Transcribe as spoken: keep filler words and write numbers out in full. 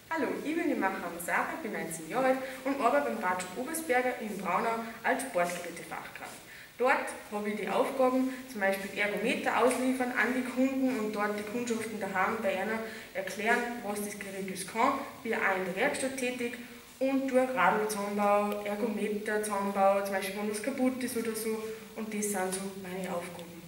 Hallo, ich bin die Macherin Sarah, bin neunzehn Jahre alt und arbeite beim Ratschuk Oberstberger in Braunau als Sportgerätefachkraft. Dort habe ich die Aufgaben, zum Beispiel Ergometer ausliefern an die Kunden und dort die Kundschaften daheim bei einer erklären, was das Gerät ist kann. Bin auch in der Werkstatt tätig und durch Radlzusammenbau, Ergometer, Zusammenbau, zum Beispiel wenn was kaputt ist oder so, und das sind so meine Aufgaben.